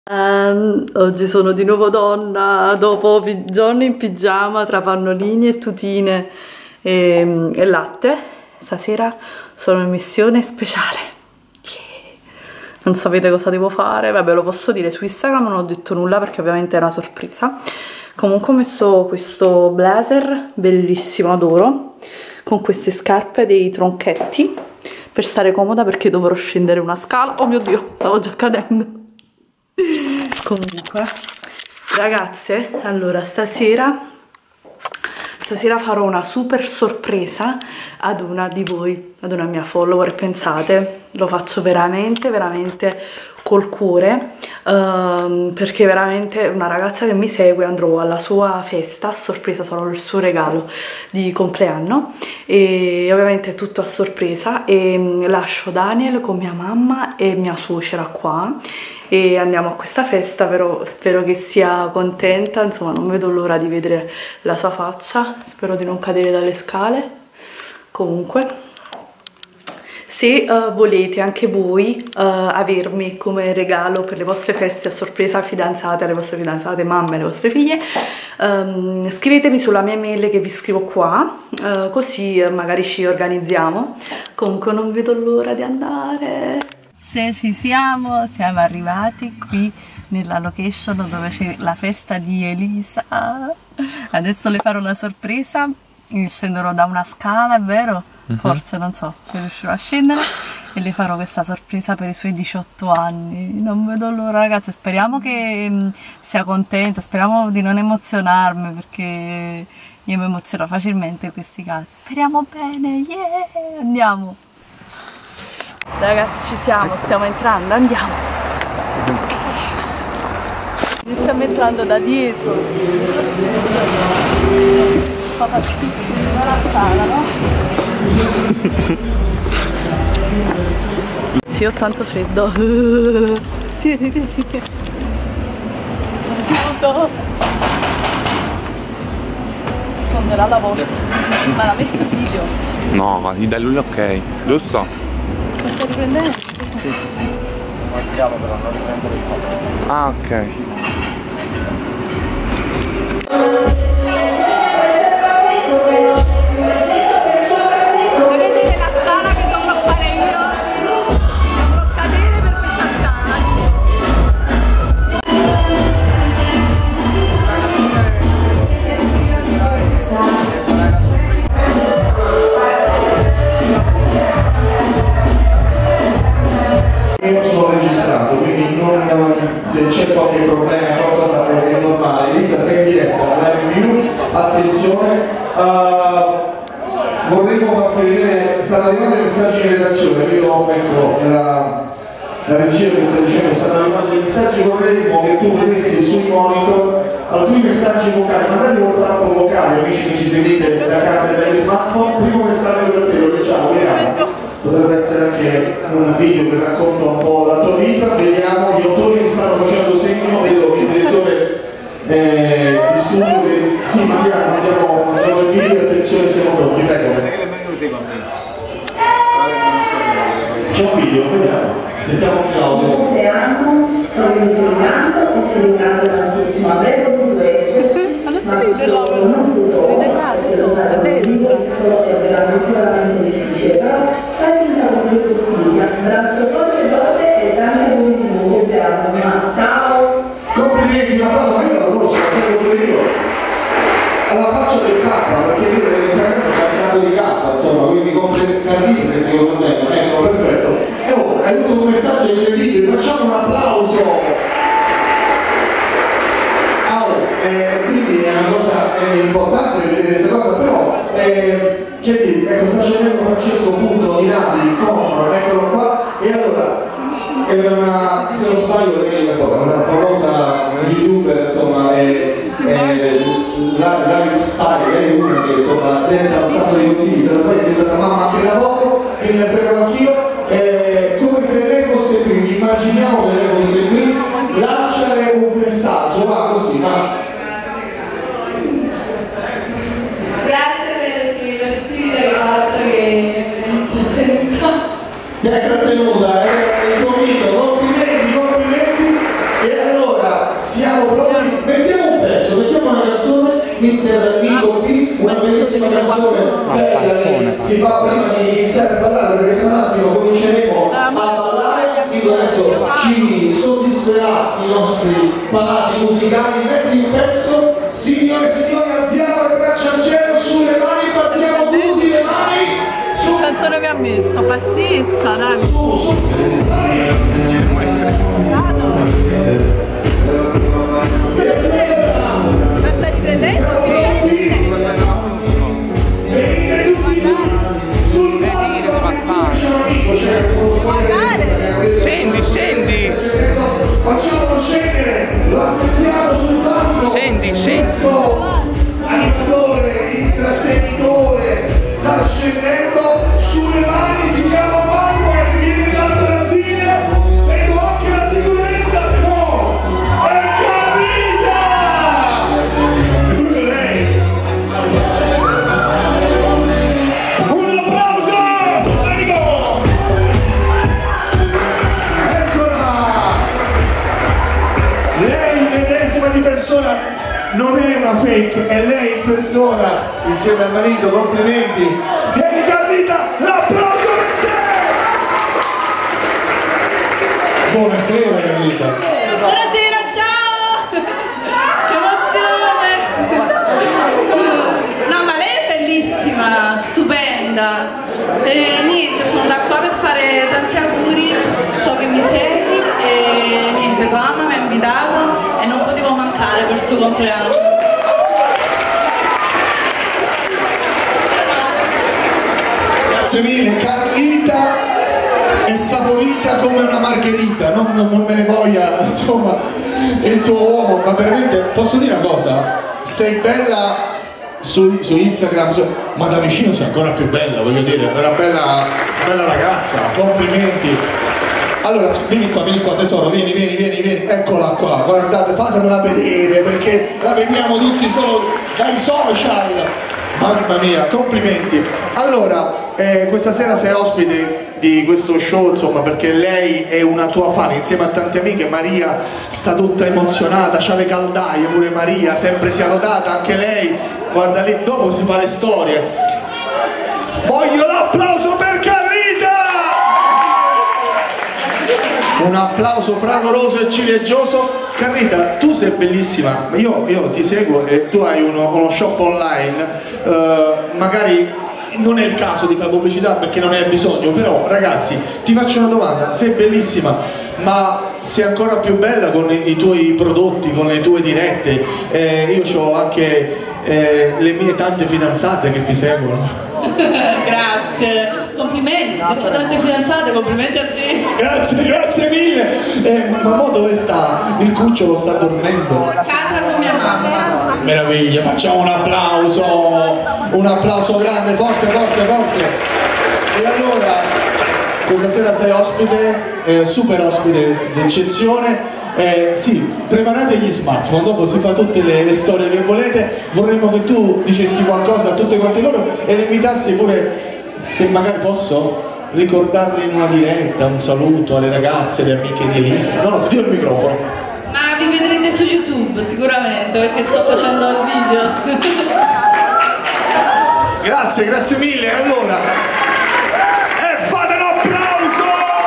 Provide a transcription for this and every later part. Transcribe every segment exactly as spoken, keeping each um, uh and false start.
Um, oggi sono di nuovo donna, dopo giorni in pigiama tra pannolini e tutine e, e latte. Stasera sono in missione speciale. Yeah. Non sapete cosa devo fare, vabbè, lo posso dire su Instagram, non ho detto nulla perché ovviamente è una sorpresa. Comunque ho messo questo blazer bellissimo, adoro, con queste scarpe dei tronchetti per stare comoda perché dovrò scendere una scala. Oh mio Dio, stavo già cadendo. Comunque ragazze, allora stasera stasera farò una super sorpresa ad una di voi, ad una mia follower. Pensate, lo faccio veramente veramente col cuore, um, perché veramente una ragazza che mi segue, andrò alla sua festa a sorpresa, sarò il suo regalo di compleanno e ovviamente è tutto a sorpresa e um, lascio Daniel con mia mamma e mia suocera qua e andiamo a questa festa, però spero che sia contenta, insomma non vedo l'ora di vedere la sua faccia, spero di non cadere dalle scale. Comunque se uh, volete anche voi uh, avermi come regalo per le vostre feste a sorpresa, fidanzate, alle vostre fidanzate, mamme, alle vostre figlie, um, scrivetemi sulla mia mail che vi scrivo qua, uh, così uh, magari ci organizziamo. Comunque non vedo l'ora di andare. Se ci siamo, siamo arrivati qui nella location dove c'è la festa di Elisa. Adesso le farò la sorpresa, scenderò da una scala, è vero? Uh-huh. Forse, non so se riuscirò a scendere e le farò questa sorpresa per i suoi diciotto anni. Non vedo l'ora, ragazzi, speriamo che mh, sia contenta, speriamo di non emozionarmi perché io mi emoziono facilmente in questi casi. Speriamo bene, yeah! Andiamo! Ragazzi, ci siamo, stiamo entrando, andiamo! Ci stiamo entrando da dietro. Papà, la sala, no? Sì, ho tanto freddo. Tieni, tieni. Aiuto! Sfonderà la porta. Ma l'ha messo il video? No, gli dai lui ok, giusto? Ma stai riprendendo? Sì, sì, sì. Guardiamo però, non riprendere il po'. Ah, ok. Vedete la scala che dovrò fare io? Dovrò cadere per questa scala. Io sono registrato, quindi non, se c'è qualche problema, qualcosa è normale. Elisa, sei in diretta, la review, attenzione, uh, vorremmo farvi vedere, stanno arrivando i messaggi in redazione, vedo, ecco, la, la regia che sta dicendo, stanno arrivando dei messaggi, vorremmo che tu vedessi sui monitor alcuni messaggi vocali, magari WhatsApp vocali, amici che ci seguite da casa e dagli smartphone. Primo messaggio per te, lo leggiamo, vediamo. Potrebbe essere anche un video che racconta un po' la tua vita. Vediamo, gli autori mi stanno facendo segno, vedo il direttore eh, di studio che... Sì, mandiamo, mandiamo, mandiamo il video, attenzione, siamo pronti, prego. C'è un video, vediamo, sentiamo Claudio. Compleanno, sono insegnando e ti ringrazio tantissimo. Avrei potuto essere, ma purtroppo non potuto, perché lo sapevo, è veramente difficile, però fai finta così così, abbraccio tutte le cose e tante voi di nuovo, compleanno, ma ciao! Complimenti, una cosa, ma io la conosco, la seguo io. Alla faccia del K, perché io nelle questa ragazza c'è il sangue di K, insomma, quindi complimenti carniti se dico bene, ecco, perfetto. E ora, hai avuto un messaggio incredibile, facciamo un applauso! Allora, eh, quindi è una cosa eh, importante vedere questa cosa, però, eh, che dire, ecco, sta scendendo Francesco Punto Mirati con, eccolo qua, e allora, è una, se non sbaglio, è una famosa youtuber, insomma, è, è la lifestyle, è una che insomma tenta un sacco di consigli, se non sbaglio è diventata mamma anche da poco, quindi la seguo anch'io, eh, come se lei fosse qui, immaginiamo che lei fosse qui, lanciare un messaggio, va così, va. Grazie per i vestiti che hai fatto che Mi hai trattenuta, eh? Complimenti, complimenti, e allora siamo pronti, mettiamo un pezzo, mettiamo una canzone, mister Nico P, una bellissima canzone, bella, si fa prima di iniziare a ballare perché tra un attimo cominceremo a ballare, quindi adesso ci soddisferà i nostri palati musicali, metti un pezzo, signore e signori, alziamo le braccia al cielo, sulle mani, partiamo tutti le mani, su, Che canzone mi ha messo, pazzesca, dai. su, su, Ma stai prendendo? Scendi, scendi! facciamolo scendere, lo aspettiamo sul palco. Scendi, scendi! Questo animatore, intrattenitore sta scendendo, sulle mani si chiama Marco e viene dal Brasile, vedo anche la sicurezza, no, è Carlita! È proprio lei! Un applauso! Prego! Eccola! Lei medesima di persona, non è una fake, è lei in persona, insieme al marito, complimenti. Vieni Carlita, l'applauso per te! Buonasera Carlita. Buonasera, ciao! Che emozione! No, ma lei è bellissima, stupenda. E niente, sono da qua per fare tanti auguri, so che mi segui e niente, tua mamma mi ha invitato e non potevo mancare per il tuo compleanno. Grazie mille, Carlita è saporita come una margherita, non, non, non me ne voglia, insomma, il tuo uomo, ma veramente, posso dire una cosa? Sei bella su, su Instagram, su, ma da vicino sei ancora più bella, voglio dire, è una bella, bella ragazza, complimenti. Allora, vieni qua, vieni qua tesoro, vieni, vieni, vieni, vieni, eccola qua, guardate, fatemela vedere, perché la vediamo tutti solo dai social. Mamma mia, complimenti. Allora, eh, questa sera sei ospite di questo show, insomma, perché lei è una tua fan, insieme a tante amiche. Maria sta tutta emozionata, c'ha le caldaie pure Maria, sempre sia lodata, anche lei, guarda lì, dopo si fa le storie. Voglio l'applauso per Carlita! Un applauso fragoroso e ciliegioso. Carlita, tu sei bellissima, io, io ti seguo e tu hai uno, uno shop online, eh, magari non è il caso di fare pubblicità perché non ne hai bisogno, però ragazzi, ti faccio una domanda, sei bellissima, ma sei ancora più bella con i, i tuoi prodotti, con le tue dirette, eh, io ho anche eh, le mie tante fidanzate che ti seguono. Grazie, complimenti, se ho tante fidanzate, complimenti a te. Grazie, grazie mille. Eh, ma mo dove sta? Il cucciolo sta dormendo. A casa con mia mamma. Meraviglia, facciamo un applauso, un applauso grande, forte, forte, forte. E allora, questa sera sei ospite, eh, super ospite d'eccezione. Eh, sì, preparate gli smartphone, dopo si fa tutte le, le storie che volete. Vorremmo che tu dicessi qualcosa a tutte quante loro e le invitassi pure, se magari posso, ricordarle in una diretta, un saluto alle ragazze, alle amiche di Elisa. No, no, ti do il microfono. Ma vi vedrete su YouTube sicuramente perché sto facendo il video. Grazie, grazie mille. Allora, e fate un applauso!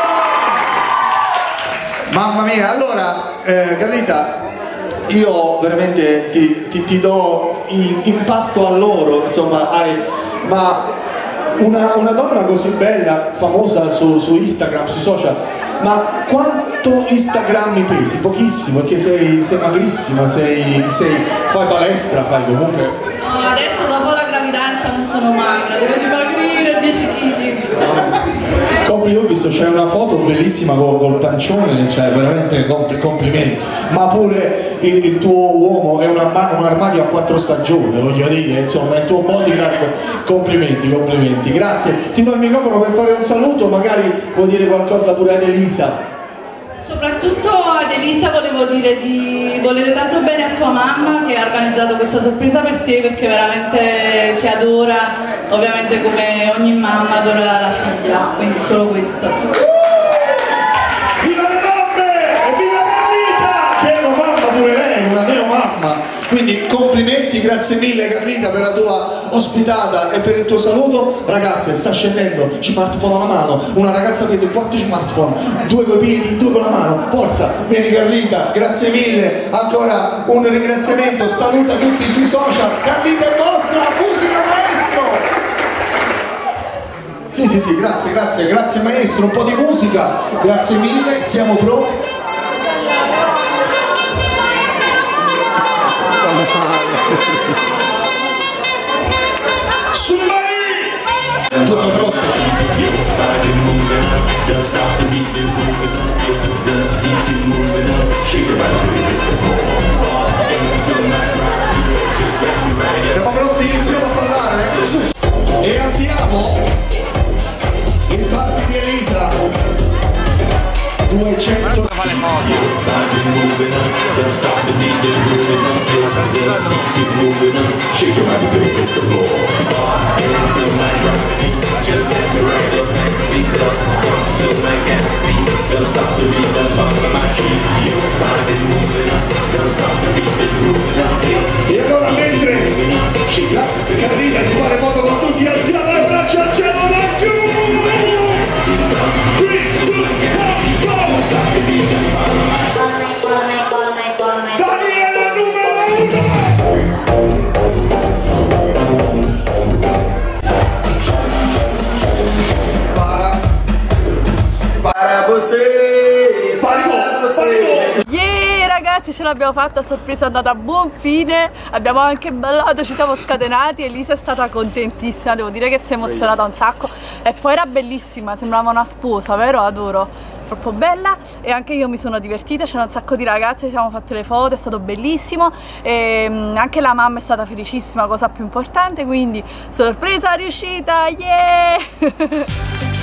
Mamma mia, allora, eh, Carlita, io veramente ti, ti, ti do in, in pasto a loro, insomma, hai, ma una, una donna così bella, famosa su, su Instagram, sui social, ma quanto Instagram mi pesi? Pochissimo, perché sei, sei magrissima, sei, sei, fai palestra, fai comunque. No, adesso dopo la gravidanza non sono magra, devo dimagrire dieci chili. Compli, ho visto, c'è una foto bellissima col, col pancione, cioè veramente compl complimenti, ma pure il, il tuo uomo è un, un armadio a quattro stagioni, voglio dire, insomma, il tuo bodyguard, complimenti, complimenti, grazie. Ti do il microfono per fare un saluto, magari vuoi dire qualcosa pure ad Elisa. Soprattutto ad Elisa volevo dire di volere tanto bene a tua mamma che ha organizzato questa sorpresa per te, perché veramente ti adora, ovviamente come ogni mamma adora la figlia, quindi solo questo. Viva le mamme e viva Carlita, che è una mamma pure lei. Quindi complimenti, grazie mille Carlita per la tua ospitata e per il tuo saluto. Ragazze, sta scendendo, smartphone alla mano, una ragazza vede quattro smartphone, due coi piedi, due con la mano, forza, vieni Carlita, grazie mille, ancora un ringraziamento, saluta tutti sui social, Carlita è vostra, musica maestro! Sì, sì, sì, grazie, grazie, grazie maestro, un po' di musica, grazie mille, siamo pronti. Tutto pronto. Siamo pronti, iniziamo a ballare e andiamo il party di Elisa duecento. E allora mentre la Carlita si fa le foto con tutti, alziamo le braccia al cielo, laggiù! tre, due, uno, Daniele numero uno! Para Para você Para você. Yeah ragazzi, ce l'abbiamo fatta, sorpresa è andata a buon fine, abbiamo anche ballato, ci siamo scatenati, Elisa è stata contentissima, devo dire che si è emozionata un sacco e poi era bellissima, sembrava una sposa, vero? Adoro, troppo bella e anche io mi sono divertita, c'era un sacco di ragazze, ci siamo fatte le foto, è stato bellissimo e anche la mamma è stata felicissima, cosa più importante, quindi sorpresa riuscita, yeah!